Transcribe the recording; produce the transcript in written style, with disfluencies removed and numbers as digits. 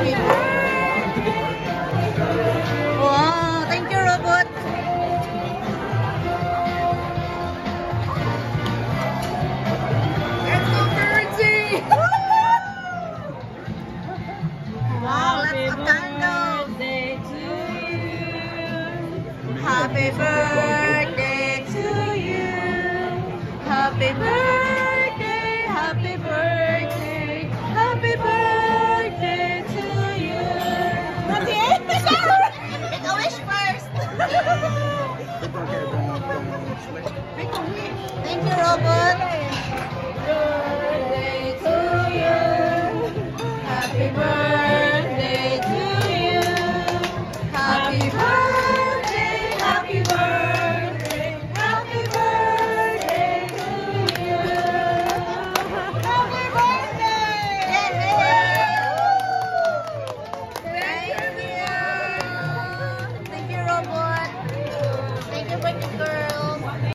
Wow, thank you, robot. Let's go, Birdie! Wow, let's go candle. Happy birthday.